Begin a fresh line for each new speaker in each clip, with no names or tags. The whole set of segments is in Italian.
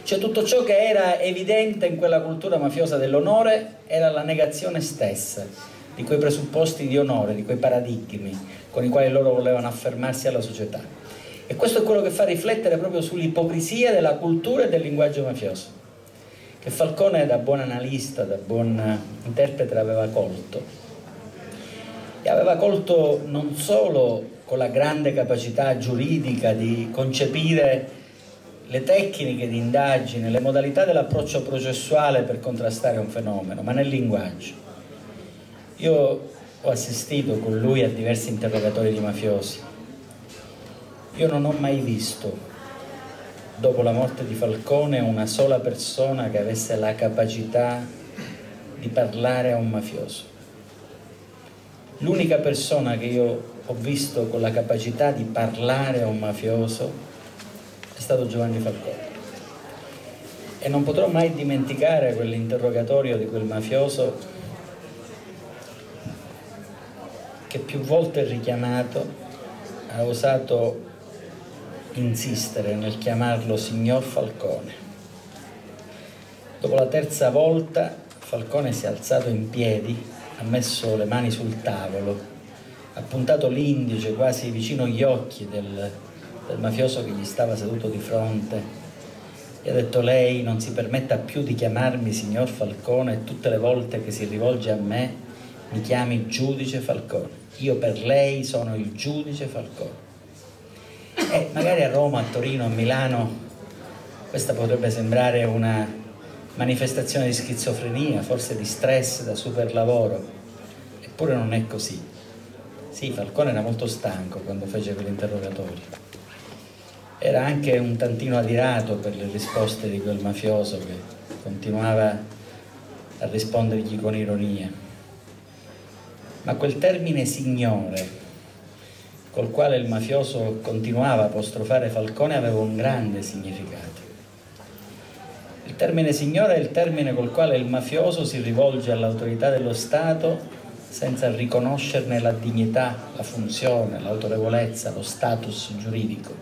Cioè tutto ciò che era evidente in quella cultura mafiosa dell'onore era la negazione stessa di quei presupposti di onore, di quei paradigmi con i quali loro volevano affermarsi alla società. E questo è quello che fa riflettere proprio sull'ipocrisia della cultura e del linguaggio mafioso, che Falcone da buon analista, da buon interprete aveva colto. E aveva colto non solo con la grande capacità giuridica di concepire le tecniche di indagine, le modalità dell'approccio processuale per contrastare un fenomeno, ma nel linguaggio. Io ho assistito con lui a diversi interrogatori di mafiosi. Io non ho mai visto, dopo la morte di Falcone, una sola persona che avesse la capacità di parlare a un mafioso. L'unica persona che io ho visto con la capacità di parlare a un mafioso è stato Giovanni Falcone. E non potrò mai dimenticare quell'interrogatorio di quel mafioso che più volte richiamato ha osato insistere nel chiamarlo signor Falcone. Dopo la terza volta Falcone si è alzato in piedi, ha messo le mani sul tavolo, ha puntato l'indice quasi vicino agli occhi del mafioso che gli stava seduto di fronte e ha detto: lei non si permetta più di chiamarmi signor Falcone e tutte le volte che si rivolge a me mi chiami giudice Falcone. Io per lei sono il giudice Falcone. E magari a Roma, a Torino, a Milano questa potrebbe sembrare una manifestazione di schizofrenia, forse di stress da super lavoro, eppure non è così. Sì, Falcone era molto stanco quando fece quell'interrogatorio, era anche un tantino adirato per le risposte di quel mafioso che continuava a rispondergli con ironia, ma quel termine signore col quale il mafioso continuava a apostrofare Falcone aveva un grande significato. Il termine signore è il termine col quale il mafioso si rivolge all'autorità dello Stato senza riconoscerne la dignità, la funzione, l'autorevolezza, lo status giuridico.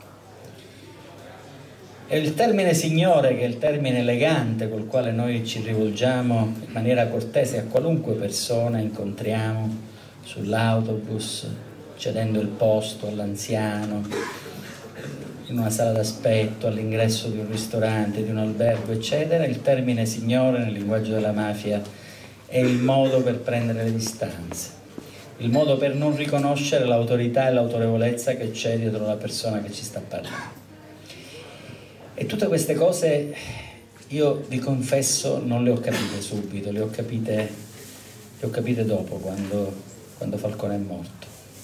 E il termine signore, che è il termine elegante col quale noi ci rivolgiamo in maniera cortese a qualunque persona incontriamo sull'autobus, cedendo il posto all'anziano, in una sala d'aspetto, all'ingresso di un ristorante, di un albergo, eccetera, il termine signore nel linguaggio della mafia è il modo per prendere le distanze, il modo per non riconoscere l'autorità e l'autorevolezza che c'è dietro la persona che ci sta parlando. E tutte queste cose io vi confesso non le ho capite subito, le ho capite dopo, quando Falcone è morto.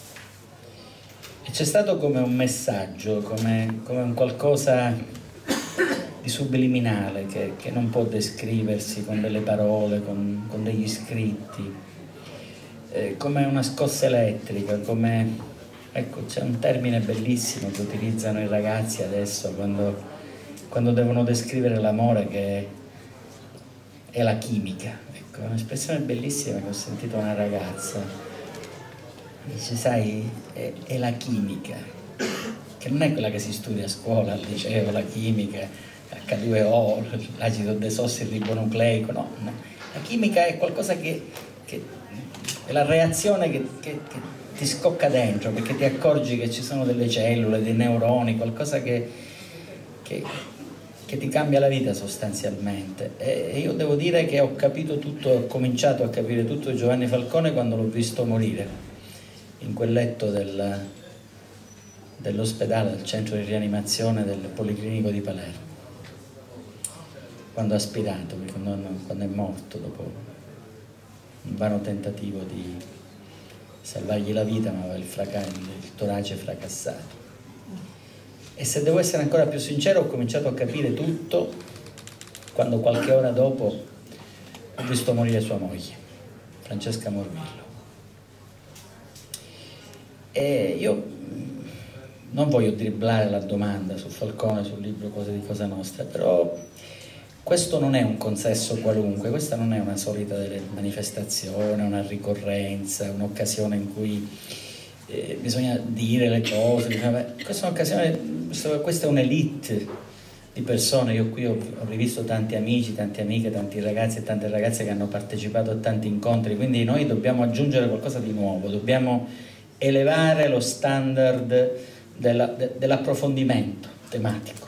E c'è stato come un messaggio, come un qualcosa di subliminale che non può descriversi con delle parole, con degli scritti, come una scossa elettrica, come, ecco, c'è un termine bellissimo che utilizzano i ragazzi adesso quando devono descrivere l'amore, che è la chimica. Ecco, è un'espressione bellissima che ho sentito una ragazza. Dice, sai, è la chimica, che non è quella che si studia a scuola, al liceo, la chimica, H2O, l'acido desossiribonucleico, no. La chimica è qualcosa che è la reazione che ti scocca dentro, perché ti accorgi che ci sono delle cellule, dei neuroni, qualcosa che ti cambia la vita sostanzialmente. E io devo dire che ho capito tutto, ho cominciato a capire tutto di Giovanni Falcone quando l'ho visto morire in quel letto dell'ospedale, del centro di rianimazione del Policlinico di Palermo, quando ha aspirato, quando è morto dopo un vano tentativo di salvargli la vita, ma aveva il torace fracassato. E se devo essere ancora più sincero, ho cominciato a capire tutto quando qualche ora dopo ho visto morire sua moglie, Francesca Morvillo. E io non voglio dribblare la domanda su Falcone, sul libro Cose di Cosa Nostra, però questo non è un consesso qualunque, questa non è una solita manifestazione, una ricorrenza, un'occasione in cui bisogna dire le cose. Questa è un'occasione, questa è un'elite di persone. Io qui ho rivisto tanti amici, tante amiche, tanti ragazzi e tante ragazze che hanno partecipato a tanti incontri, quindi noi dobbiamo aggiungere qualcosa di nuovo, dobbiamo elevare lo standard dell'approfondimento tematico.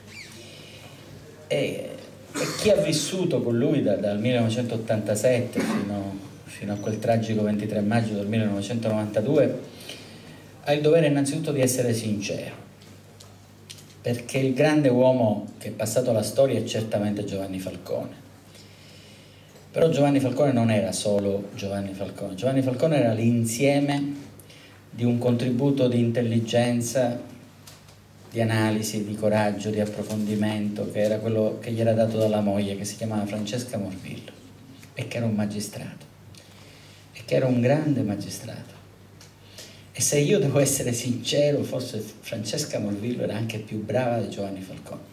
E chi ha vissuto con lui dal 1987 fino a quel tragico 23 maggio del 1992 ha il dovere innanzitutto di essere sincero, perché il grande uomo che è passato alla storia è certamente Giovanni Falcone. Però Giovanni Falcone non era solo Giovanni Falcone. Giovanni Falcone era l'insieme di un contributo di intelligenza, di analisi, di coraggio, di approfondimento, che era quello che gli era dato dalla moglie, che si chiamava Francesca Morvillo, e che era un magistrato, e che era un grande magistrato. E se io devo essere sincero, forse Francesca Morvillo era anche più brava di Giovanni Falcone.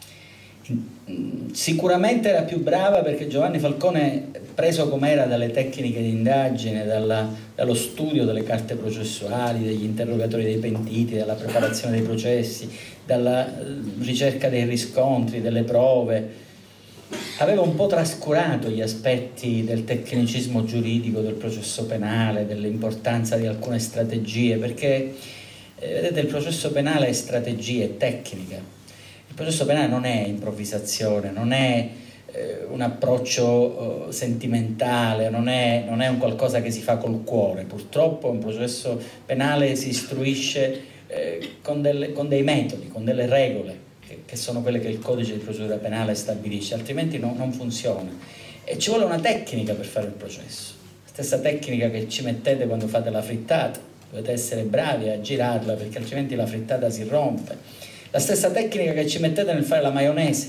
Sicuramente era più brava perché Giovanni Falcone, preso com'era dalle tecniche di indagine, dallo studio delle carte processuali, degli interrogatori dei pentiti, dalla preparazione dei processi, dalla ricerca dei riscontri, delle prove, aveva un po' trascurato gli aspetti del tecnicismo giuridico del processo penale, dell'importanza di alcune strategie, perché vedete, il processo penale è strategia, è tecnica. Il processo penale non è improvvisazione, non è un approccio sentimentale, non è un qualcosa che si fa col cuore. Purtroppo un processo penale si istruisce con dei metodi, con delle regole, che sono quelle che il codice di procedura penale stabilisce, altrimenti non funziona. E ci vuole una tecnica per fare il processo, la stessa tecnica che ci mettete quando fate la frittata, dovete essere bravi a girarla perché altrimenti la frittata si rompe. La stessa tecnica che ci mettete nel fare la maionese,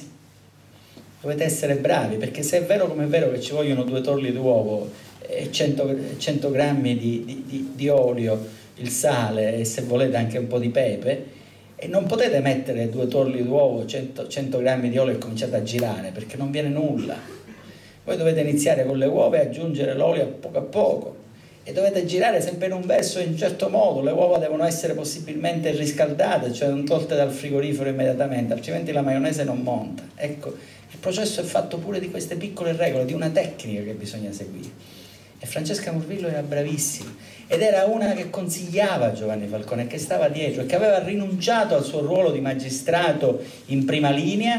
dovete essere bravi, perché se è vero come è vero che ci vogliono 2 torli d'uovo e 100 grammi di olio, il sale e se volete anche un po' di pepe, e non potete mettere 2 torli d'uovo, 100 grammi di olio e cominciate a girare, perché non viene nulla. Voi dovete iniziare con le uova e aggiungere l'olio a poco e dovete girare sempre in un verso in un certo modo. Le uova devono essere possibilmente riscaldate, cioè non tolte dal frigorifero immediatamente, altrimenti la maionese non monta. Ecco, il processo è fatto pure di queste piccole regole, di una tecnica che bisogna seguire. E Francesca Morvillo era bravissima ed era una che consigliava Giovanni Falcone, che stava dietro e che aveva rinunciato al suo ruolo di magistrato in prima linea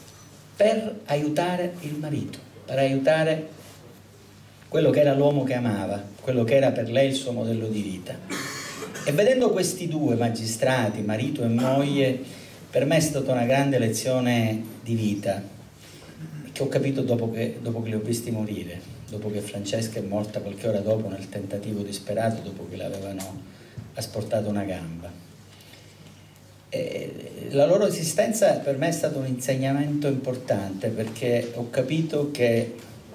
per aiutare il marito, per aiutare quello che era l'uomo che amava, quello che era per lei il suo modello di vita. E vedendo questi 2 magistrati, marito e moglie, per me è stata una grande lezione di vita, che ho capito dopo che li ho visti morire, dopo che Francesca è morta qualche ora dopo nel tentativo disperato, dopo che le avevano asportato una gamba. E la loro esistenza per me è stato un insegnamento importante, perché ho capito che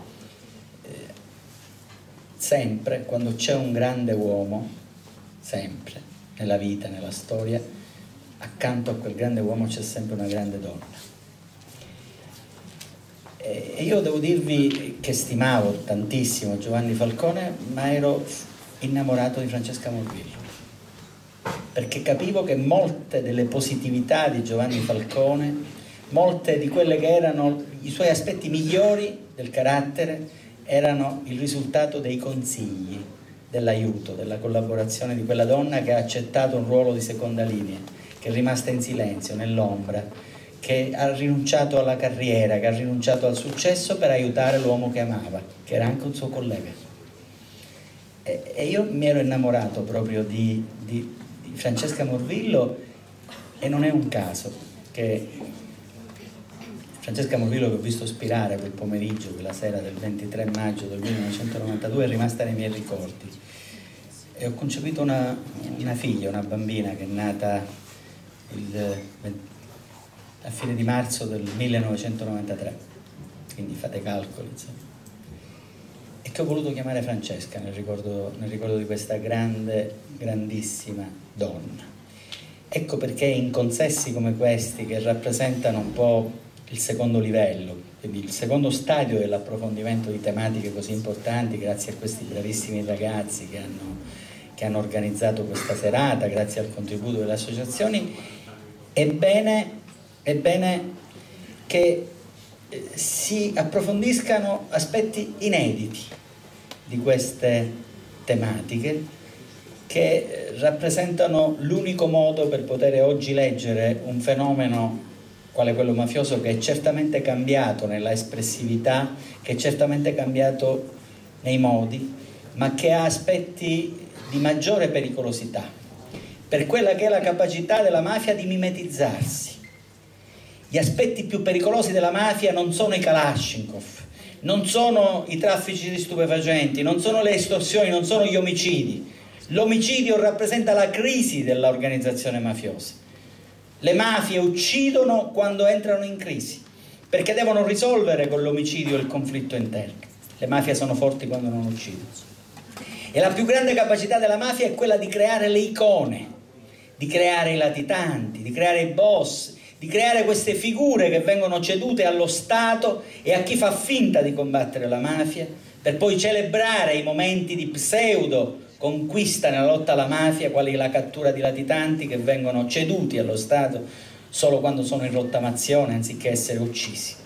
sempre, quando c'è un grande uomo, sempre, nella vita, nella storia, accanto a quel grande uomo c'è sempre una grande donna. E io devo dirvi che stimavo tantissimo Giovanni Falcone, ma ero innamorato di Francesca Morvillo, perché capivo che molte delle positività di Giovanni Falcone, molte di quelle che erano i suoi aspetti migliori del carattere, erano il risultato dei consigli, dell'aiuto, della collaborazione di quella donna che ha accettato un ruolo di seconda linea, che è rimasta in silenzio, nell'ombra, che ha rinunciato alla carriera, che ha rinunciato al successo per aiutare l'uomo che amava, che era anche un suo collega. E io mi ero innamorato proprio di Francesca Morvillo, e non è un caso che Francesca Morvillo, che ho visto spirare quel pomeriggio, quella sera del 23 maggio del 1992, è rimasta nei miei ricordi. E ho concepito una figlia, una bambina che è nata a fine di marzo del 1993, quindi fate calcoli, insomma. E che ho voluto chiamare Francesca nel ricordo di questa grandissima donna. Ecco perché in consessi come questi, che rappresentano un po' il secondo livello, quindi il secondo stadio dell'approfondimento di tematiche così importanti, grazie a questi bravissimi ragazzi che hanno organizzato questa serata, grazie al contributo delle associazioni, è bene che si approfondiscano aspetti inediti di queste tematiche, che rappresentano l'unico modo per poter oggi leggere un fenomeno quale quello mafioso, che è certamente cambiato nella espressività, che è certamente cambiato nei modi, ma che ha aspetti di maggiore pericolosità per quella che è la capacità della mafia di mimetizzarsi. Gli aspetti più pericolosi della mafia non sono i Kalashnikov, non sono i traffici di stupefacenti, non sono le estorsioni, non sono gli omicidi. L'omicidio rappresenta la crisi dell'organizzazione mafiosa. Le mafie uccidono quando entrano in crisi, perché devono risolvere con l'omicidio il conflitto interno. Le mafie sono forti quando non uccidono. E la più grande capacità della mafia è quella di creare le icone, di creare i latitanti, di creare i boss, di creare queste figure che vengono cedute allo Stato e a chi fa finta di combattere la mafia, per poi celebrare i momenti di pseudo conquista nella lotta alla mafia, quali la cattura di latitanti che vengono ceduti allo Stato solo quando sono in rottamazione anziché essere uccisi.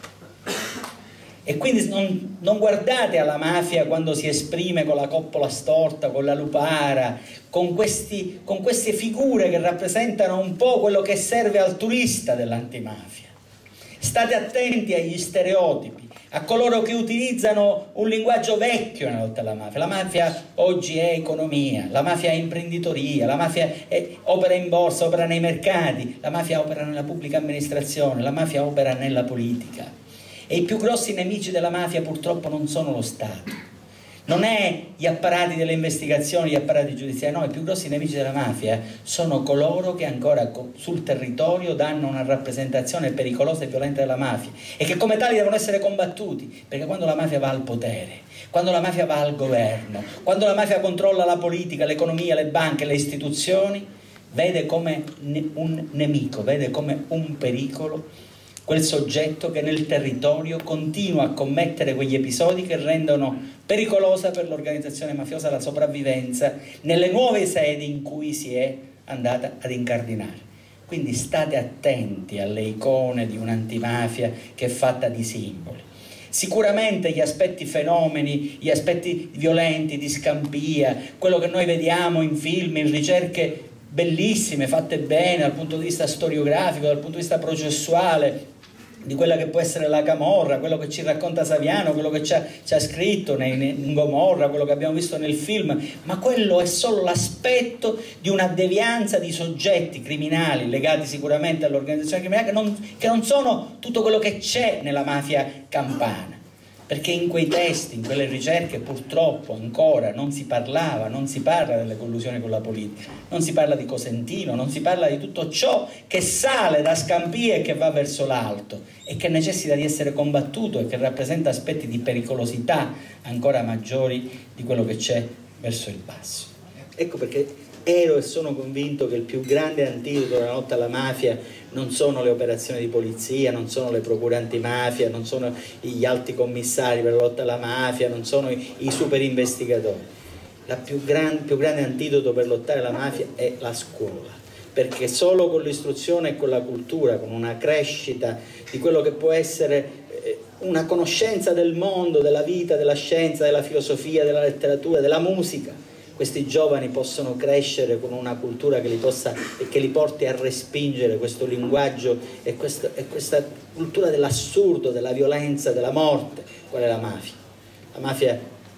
E quindi non guardate alla mafia quando si esprime con la coppola storta, con la lupara, con queste figure che rappresentano un po' quello che serve al turista dell'antimafia. State attenti agli stereotipi, a coloro che utilizzano un linguaggio vecchio nella lotta alla mafia. La mafia oggi è economia, la mafia è imprenditoria, la mafia opera in borsa, opera nei mercati, la mafia opera nella pubblica amministrazione, la mafia opera nella politica. E i più grossi nemici della mafia purtroppo non sono lo Stato, non è gli apparati delle investigazioni, gli apparati giudiziari, no, i più grossi nemici della mafia sono coloro che ancora sul territorio danno una rappresentazione pericolosa e violenta della mafia e che come tali devono essere combattuti, perché quando la mafia va al potere, quando la mafia va al governo, quando la mafia controlla la politica, l'economia, le banche, le istituzioni, vede come un nemico, vede come un pericolo quel soggetto che nel territorio continua a commettere quegli episodi che rendono pericolosa per l'organizzazione mafiosa la sopravvivenza nelle nuove sedi in cui si è andata ad incardinare. Quindi state attenti alle icone di un'antimafia che è fatta di simboli. Sicuramente gli aspetti fenomeni, gli aspetti violenti di Scampia, quello che noi vediamo in film, in ricerche bellissime, fatte bene dal punto di vista storiografico, dal punto di vista processuale, di quella che può essere la Camorra, quello che ci racconta Saviano, quello che ci ha scritto in Gomorra, quello che abbiamo visto nel film, ma quello è solo l'aspetto di una devianza di soggetti criminali legati sicuramente all'organizzazione criminale che non sono tutto quello che c'è nella mafia campana, perché in quei testi, in quelle ricerche purtroppo ancora non si parlava, non si parla delle collusioni con la politica, non si parla di Cosentino, non si parla di tutto ciò che sale da Scampia e che va verso l'alto e che necessita di essere combattuto e che rappresenta aspetti di pericolosità ancora maggiori di quello che c'è verso il basso. Ecco perché ero e sono convinto che il più grande antidoto della lotta alla mafia non sono le operazioni di polizia, non sono le procure antimafia, non sono gli alti commissari per la lotta alla mafia, non sono i super investigatori. Il più grande antidoto per lottare alla mafia è la scuola, perché solo con l'istruzione e con la cultura, con una crescita di quello che può essere una conoscenza del mondo, della vita, della scienza, della filosofia, della letteratura, della musica, questi giovani possono crescere con una cultura che li porti a respingere questo linguaggio e questa cultura dell'assurdo, della violenza, della morte. Qual è la mafia? La mafia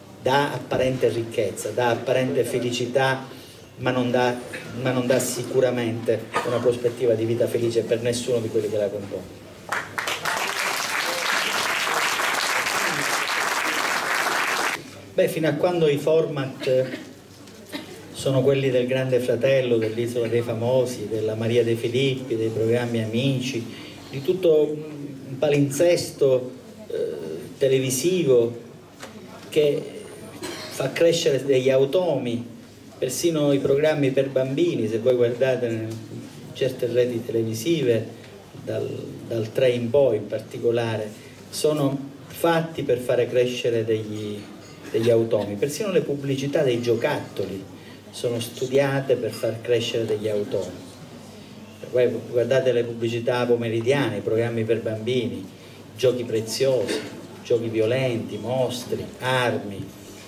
dà apparente ricchezza, dà apparente felicità, ma non dà sicuramente una prospettiva di vita felice per nessuno di quelli che la compongono. Beh, fino a quando i format sono quelli del Grande Fratello, dell'Isola dei Famosi, della Maria De Filippi, dei programmi Amici, di tutto un palinsesto televisivo che fa crescere degli automi, persino i programmi per bambini, se voi guardate certe reti televisive, dal 3 in poi in particolare, sono fatti per fare crescere degli automi. Persino le pubblicità dei giocattoli sono studiate per far crescere degli automi. Guardate le pubblicità pomeridiane, i programmi per bambini, giochi preziosi, giochi violenti, mostri, armi,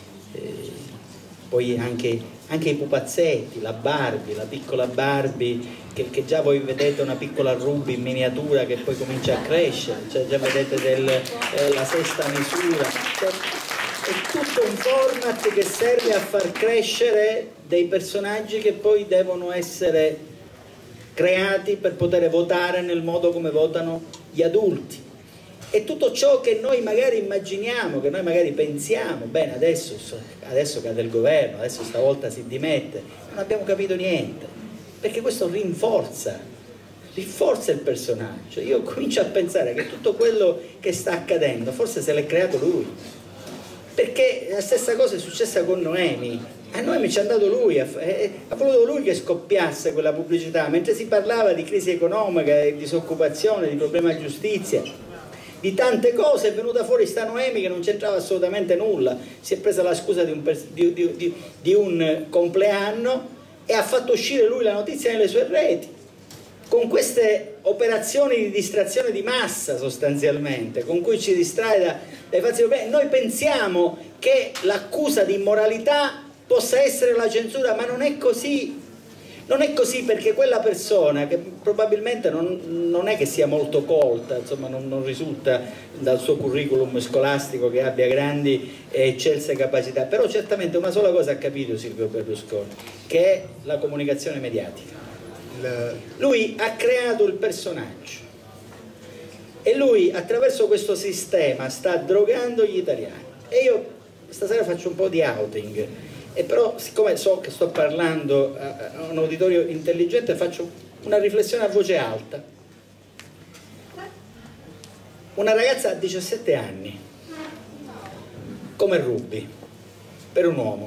poi anche i pupazzetti, la Barbie, la piccola Barbie, che già voi vedete una piccola Ruby in miniatura che poi comincia a crescere, cioè già vedete la sesta misura, cioè, è tutto un format che serve a far crescere dei personaggi che poi devono essere creati per poter votare nel modo come votano gli adulti. E tutto ciò che noi magari immaginiamo, che noi magari pensiamo, bene, adesso cade il governo, adesso stavolta si dimette, non abbiamo capito niente, perché questo rinforza il personaggio. Io comincio a pensare che tutto quello che sta accadendo forse se l'è creato lui, perché la stessa cosa è successa con Noemi. A Noemi ci ha dato lui, ha voluto lui che scoppiasse quella pubblicità, mentre si parlava di crisi economica, di disoccupazione, di problema di giustizia, di tante cose, è venuta fuori sta Noemi che non c'entrava assolutamente nulla, si è presa la scusa di un compleanno e ha fatto uscire lui la notizia nelle sue reti, con queste operazioni di distrazione di massa sostanzialmente, con cui ci distrae dai fatti problemi. Noi pensiamo che l'accusa di immoralità possa essere la censura, ma non è così. Non è così, perché quella persona, che probabilmente non è che sia molto colta, insomma non risulta dal suo curriculum scolastico che abbia grandi e eccelse capacità, però certamente una sola cosa ha capito Silvio Berlusconi, che è la comunicazione mediatica. Lui ha creato il personaggio e lui attraverso questo sistema sta drogando gli italiani. E io stasera faccio un po' di outing, e però siccome so che sto parlando a un uditorio intelligente, faccio una riflessione a voce alta. Una ragazza a 17 anni come Ruby, per un uomo,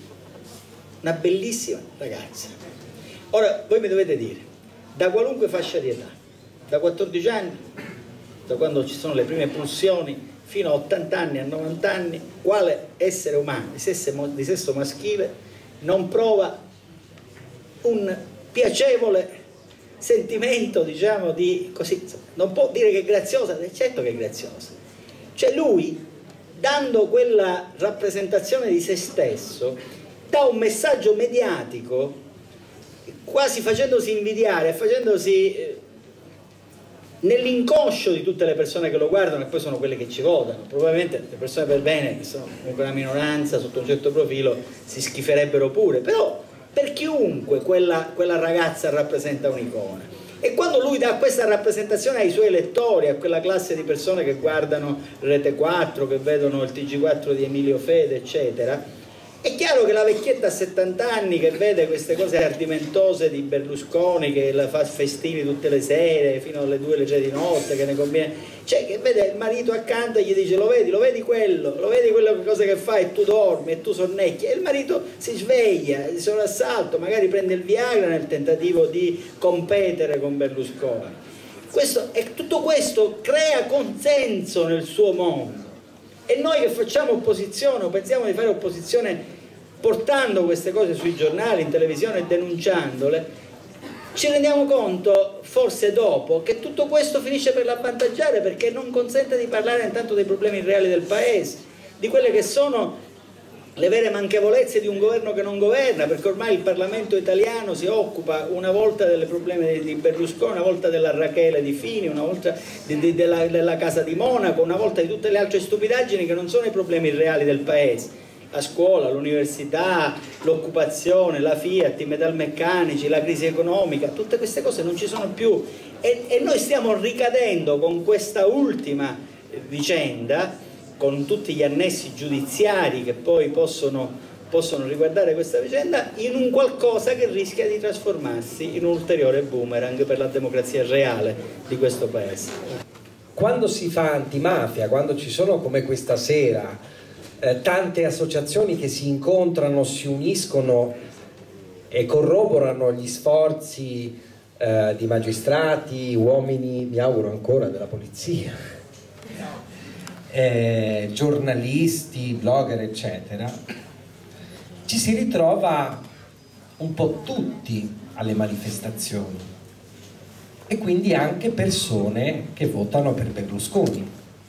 una bellissima ragazza. Ora voi mi dovete dire, da qualunque fascia di età, da 14 anni, da quando ci sono le prime pulsioni, fino a 80 anni, a 90 anni, quale essere umano di sesso maschile non prova un piacevole sentimento, diciamo, di così, non può dire che è graziosa, certo che è graziosa. Cioè lui, dando quella rappresentazione di se stesso, dà un messaggio mediatico, quasi facendosi invidiare, facendosi nell'inconscio di tutte le persone che lo guardano, e poi sono quelle che ci votano. Probabilmente le persone per bene, che sono comunque una minoranza sotto un certo profilo, si schiferebbero pure, però per chiunque quella ragazza rappresenta un'icona. E quando lui dà questa rappresentazione ai suoi elettori, a quella classe di persone che guardano Rete 4, che vedono il TG4 di Emilio Fede, eccetera, è chiaro che la vecchietta a 70 anni che vede queste cose ardimentose di Berlusconi, che la fa festini tutte le sere fino alle 2 alle 3 di notte, che ne conviene, cioè che vede il marito accanto e gli dice lo vedi quello, cose che fa, e tu dormi e tu sonnecchi, e il marito si sveglia di soprassalto, magari prende il Viagra nel tentativo di competere con Berlusconi. Tutto questo crea consenso nel suo mondo. E noi che facciamo opposizione, o pensiamo di fare opposizione portando queste cose sui giornali, in televisione e denunciandole, ci rendiamo conto, forse dopo, che tutto questo finisce per l'avvantaggiare, perché non consente di parlare intanto dei problemi reali del Paese, di quelle che sono le vere manchevolezze di un governo che non governa, perché ormai il Parlamento italiano si occupa una volta dei problemi di Berlusconi, una volta della Rachele di Fini, una volta della Casa di Monaco, una volta di tutte le altre stupidaggini che non sono i problemi reali del Paese. La scuola, l'università, l'occupazione, la Fiat, i metalmeccanici, la crisi economica, tutte queste cose non ci sono più, e noi stiamo ricadendo con questa ultima vicenda, con tutti gli annessi giudiziari che poi possono riguardare questa vicenda, in un qualcosa che rischia di trasformarsi in un ulteriore boomerang per la democrazia reale di questo Paese.
Quando si fa antimafia, quando ci sono come questa sera tante associazioni che si incontrano, si uniscono e corroborano gli sforzi di magistrati, uomini, mi auguro ancora, della polizia, giornalisti, blogger, eccetera, ci si ritrova un po' tutti alle manifestazioni, e quindi anche persone che votano per Berlusconi.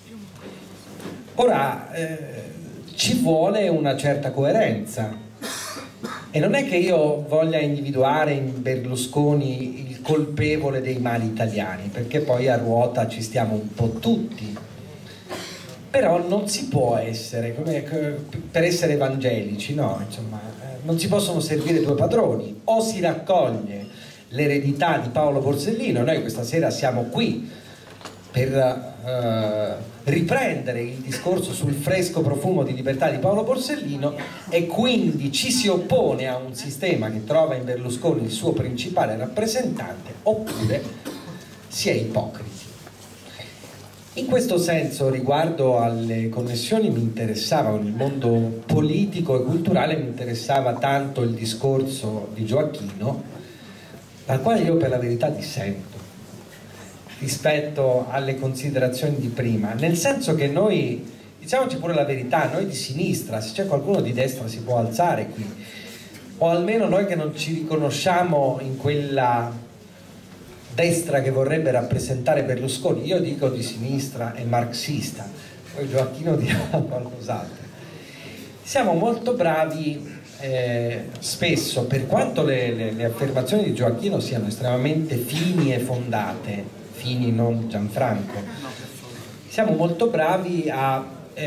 Ora, ci vuole una certa coerenza, e non è che io voglia individuare in Berlusconi il colpevole dei mali italiani, perché poi a ruota ci stiamo un po' tutti, però non si può essere, come per essere evangelici, no? Insomma, non si possono servire due padroni: o si raccoglie l'eredità di Paolo Borsellino. Noi questa sera siamo qui per riprendere il discorso sul fresco profumo di libertà di Paolo Borsellino, e quindi ci si oppone a un sistema che trova in Berlusconi il suo principale rappresentante, oppure si è ipocriti. In questo senso, riguardo alle connessioni, mi interessava, con il mondo politico e culturale, mi interessava tanto il discorso di Gioacchino, dal quale io per la verità dissento rispetto alle considerazioni di prima, nel senso che noi, diciamoci pure la verità, noi di sinistra, se c'è qualcuno di destra si può alzare qui, o almeno noi che non ci riconosciamo in quella destra che vorrebbe rappresentare Berlusconi. Io dico di sinistra e marxista, poi Gioacchino dirà qualcos'altro. Siamo molto bravi, spesso, per quanto le affermazioni di Gioacchino siano estremamente fini e fondate, Fini non Gianfranco, siamo molto bravi a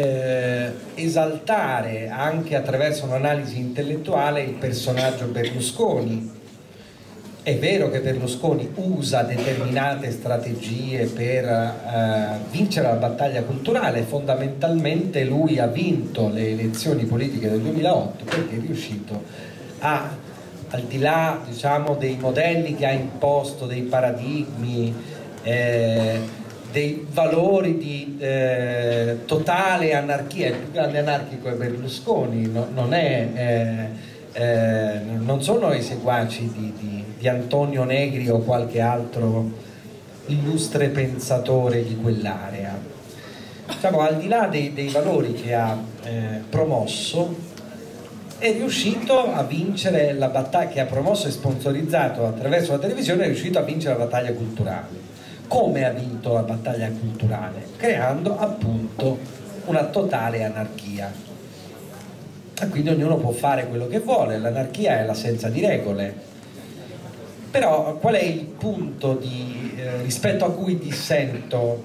esaltare anche attraverso un'analisi intellettuale il personaggio Berlusconi. È vero che Berlusconi usa determinate strategie per vincere la battaglia culturale. Fondamentalmente lui ha vinto le elezioni politiche del 2008 perché è riuscito a, al di là, diciamo, dei modelli che ha imposto, dei paradigmi, dei valori di totale anarchia. Il più grande anarchico è Berlusconi, non sono i seguaci di Antonio Negri o qualche altro illustre pensatore di quell'area. Diciamo, al di là dei valori che ha promosso, è riuscito a vincere la battaglia che ha promosso e sponsorizzato attraverso la televisione. È riuscito a vincere la battaglia culturale. Come ha vinto la battaglia culturale? Creando appunto una totale anarchia. E quindi ognuno può fare quello che vuole, l'anarchia è l'assenza di regole. Però qual è il punto rispetto a cui dissento,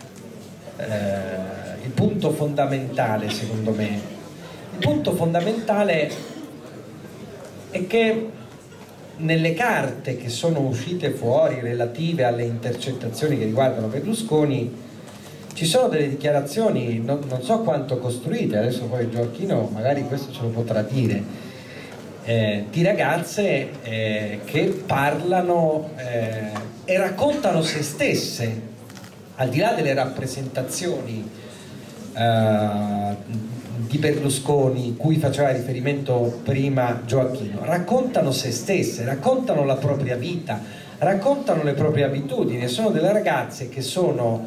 il punto fondamentale secondo me? Il punto fondamentale è che nelle carte che sono uscite fuori relative alle intercettazioni che riguardano Berlusconi ci sono delle dichiarazioni, non so quanto costruite, adesso poi Gioacchino magari questo ce lo potrà dire, di ragazze che parlano e raccontano se stesse, al di là delle rappresentazioni di Berlusconi cui faceva riferimento prima Gioacchino, raccontano se stesse, raccontano la propria vita, raccontano le proprie abitudini. Sono delle ragazze che sono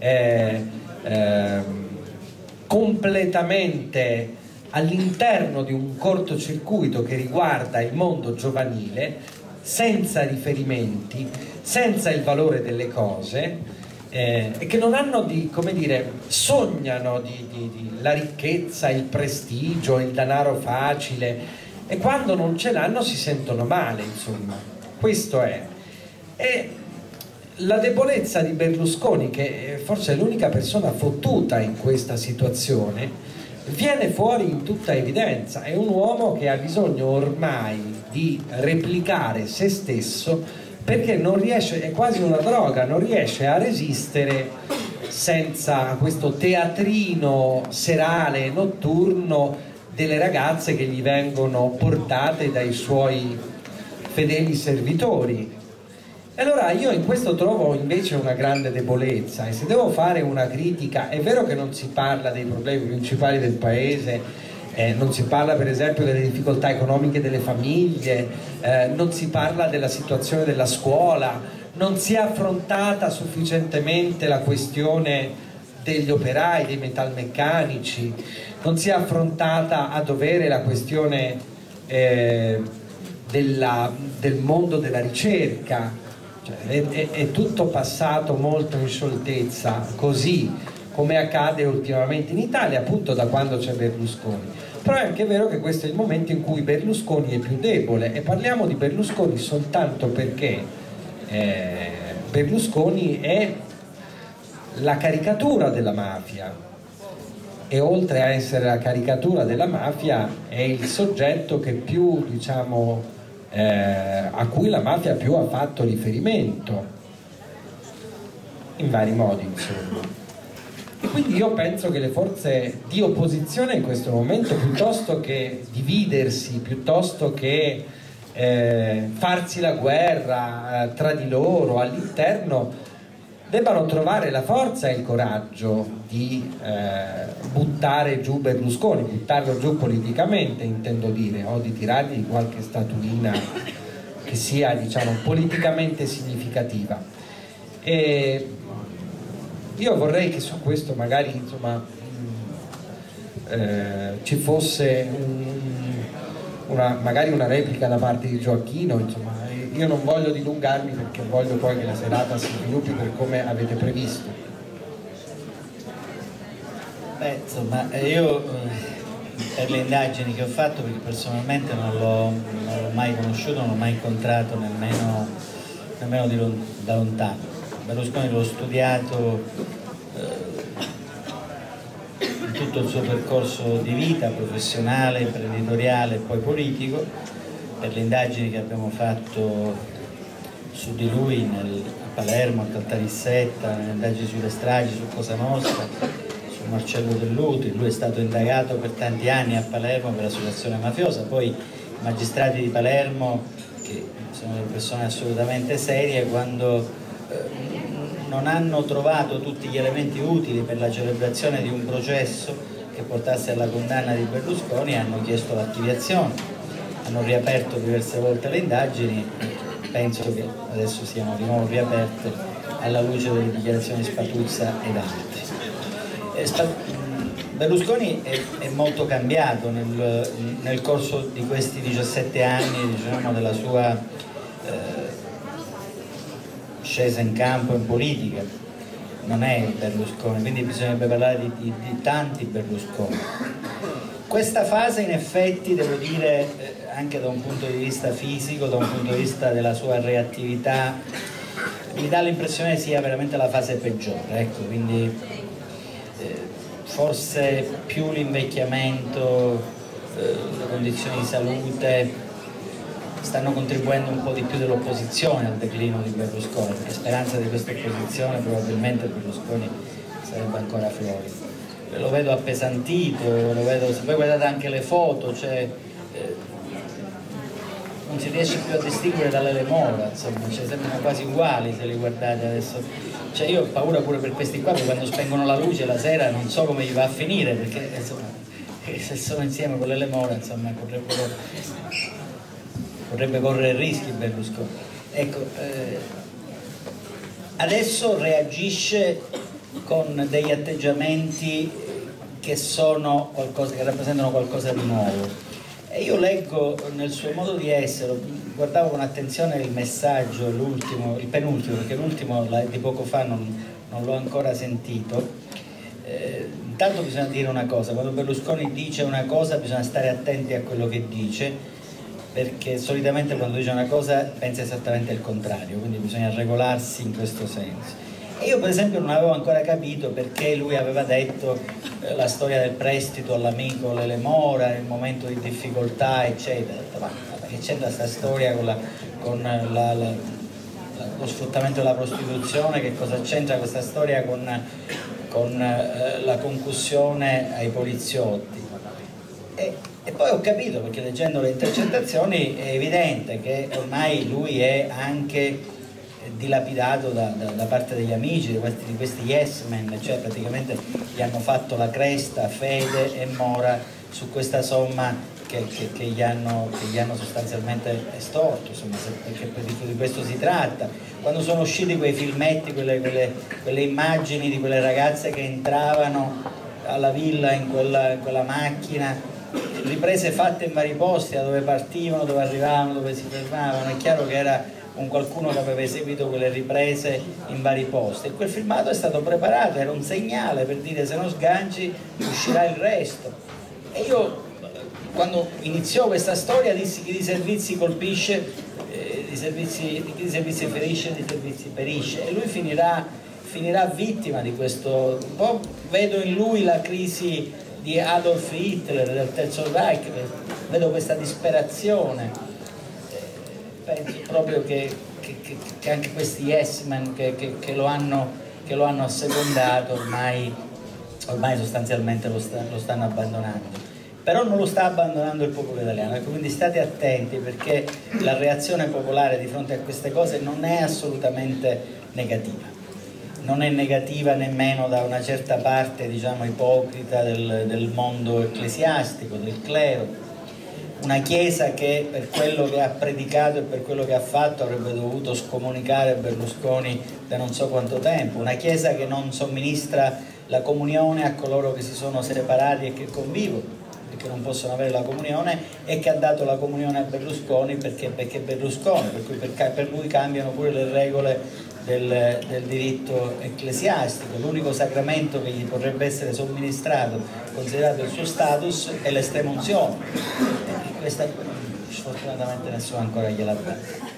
completamente all'interno di un cortocircuito che riguarda il mondo giovanile, senza riferimenti, senza il valore delle cose, e che non hanno come dire, sognano la ricchezza, il prestigio, il denaro facile, e quando non ce l'hanno si sentono male, insomma. Questo è. E la debolezza di Berlusconi, che forse è l'unica persona fottuta in questa situazione, viene fuori in tutta evidenza. È un uomo che ha bisogno ormai di replicare se stesso, perché non riesce, è quasi una droga, non riesce a resistere senza questo teatrino serale, notturno delle ragazze che gli vengono portate dai suoi fedeli servitori. E allora io in questo trovo invece una grande debolezza, e se devo fare una critica, è vero che non si parla dei problemi principali del paese, non si parla per esempio delle difficoltà economiche delle famiglie, non si parla della situazione della scuola, non si è affrontata sufficientemente la questione degli operai, dei metalmeccanici, non si è affrontata a dovere la questione del mondo della ricerca. Cioè, è tutto passato molto in scioltezza, così, come accade ultimamente in Italia, appunto da quando c'è Berlusconi. Però è anche vero che questo è il momento in cui Berlusconi è più debole, e parliamo di Berlusconi soltanto perché Berlusconi è la caricatura della mafia, e oltre a essere la caricatura della mafia è il soggetto che più, diciamo, a cui la mafia più ha fatto riferimento in vari modi, insomma. E quindi io penso che le forze di opposizione in questo momento, piuttosto che dividersi, piuttosto che farsi la guerra tra di loro all'interno, debbano trovare la forza e il coraggio di buttare giù Berlusconi, buttarlo giù politicamente, intendo dire, o di tirargli qualche statuina che sia, diciamo, politicamente significativa. E io vorrei che su questo magari, insomma, ci fosse magari una replica da parte di Gioacchino, insomma. Io non voglio dilungarmi perché voglio poi che la serata si sviluppi per come avete previsto.
Beh, insomma, io per le indagini che ho fatto, perché personalmente non l'ho mai conosciuto, non l'ho mai incontrato nemmeno da lontano. Berlusconi l'ho studiato in tutto il suo percorso di vita professionale, imprenditoriale e poi politico, per le indagini che abbiamo fatto su di lui a Palermo, a Caltanissetta, nelle indagini sulle stragi, su Cosa Nostra, su Marcello Dell'Utri. Lui è stato indagato per tanti anni a Palermo per associazione mafiosa, poi i magistrati di Palermo, che sono delle persone assolutamente serie, quando non hanno trovato tutti gli elementi utili per la celebrazione di un processo che portasse alla condanna di Berlusconi, hanno chiesto l'archiviazione, hanno riaperto diverse volte le indagini. Penso che adesso siano di nuovo riaperte alla luce delle dichiarazioni di Spatuzza ed altri. Berlusconi è molto cambiato nel corso di questi 17 anni, diciamo, della sua scesa in campo in politica. Non è Berlusconi, quindi bisognerebbe parlare di tanti Berlusconi. Questa fase, in effetti, devo dire, anche da un punto di vista fisico, da un punto di vista della sua reattività, mi dà l'impressione sia veramente la fase peggiore, ecco, quindi forse più l'invecchiamento, le condizioni di salute stanno contribuendo un po' di più dell'opposizione al declino di Berlusconi. La speranza di questa opposizione, probabilmente Berlusconi sarebbe ancora fuori. Lo vedo appesantito, lo vedo, se voi guardate anche le foto, cioè, non si riesce più a distinguere dalle Mora, insomma, cioè, sembrano quasi uguali se li guardate adesso. Cioè, io ho paura pure per questi qua, perché quando spengono la luce la sera non so come gli va a finire, perché insomma, se sono insieme con le Mora, insomma, potrebbe correre rischi Berlusconi. Ecco, adesso reagisce con degli atteggiamenti che sono qualcosa, che rappresentano qualcosa di nuovo. E io leggo nel suo modo di essere, guardavo con attenzione il messaggio, l'ultimo, il penultimo, perché l'ultimo di poco fa non l'ho ancora sentito. Intanto bisogna dire una cosa: quando Berlusconi dice una cosa bisogna stare attenti a quello che dice, perché solitamente quando dice una cosa pensa esattamente il contrario, quindi bisogna regolarsi in questo senso. E io per esempio non avevo ancora capito perché lui aveva detto la storia del prestito all'amico Lele Mora nel momento di difficoltà, eccetera. Ma che c'entra questa storia con lo sfruttamento della prostituzione? Che cosa c'entra questa storia con la concussione ai poliziotti? E poi ho capito, perché leggendo le intercettazioni è evidente che ormai lui è anche dilapidato da parte degli amici, di questi yes men, cioè praticamente gli hanno fatto la cresta Fede e Mora su questa somma che gli hanno sostanzialmente estorto, insomma, perché di questo si tratta. Quando sono usciti quei filmetti, quelle immagini di quelle ragazze che entravano alla villa in quella macchina, riprese fatte in vari posti, da dove partivano, dove arrivavano, dove si fermavano, è chiaro che era un qualcuno che aveva eseguito quelle riprese in vari posti, e quel filmato è stato preparato, era un segnale per dire: se non sganci uscirà il resto. E io, quando iniziò questa storia, dissi: chi di servizi colpisce, chi di servizi ferisce, di servizi perisce, e lui finirà vittima di questo. Un po' vedo in lui la crisi di Adolf Hitler, del Terzo Reich, vedo questa disperazione. Penso proprio che anche questi yes men che lo hanno assecondato ormai sostanzialmente lo stanno abbandonando. Però non lo sta abbandonando il popolo italiano, ecco, quindi state attenti, perché la reazione popolare di fronte a queste cose non è assolutamente negativa. Non è negativa nemmeno da una certa parte, diciamo, ipocrita del mondo ecclesiastico, del clero. Una Chiesa che, per quello che ha predicato e per quello che ha fatto, avrebbe dovuto scomunicare Berlusconi da non so quanto tempo. Una Chiesa che non somministra la comunione a coloro che si sono separati e che convivono, che non possono avere la comunione, e che ha dato la comunione a Berlusconi perché Berlusconi, per cui per lui cambiano pure le regole del diritto ecclesiastico. L'unico sacramento che gli potrebbe essere somministrato, considerato il suo status, è l'estrema unzione. Questa sfortunatamente nessuno ancora gliela dà.